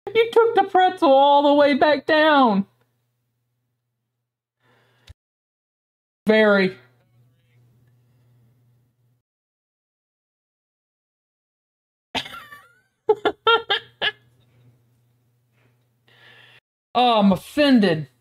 You took the pretzel all the way back down. Very. Oh, I'm offended.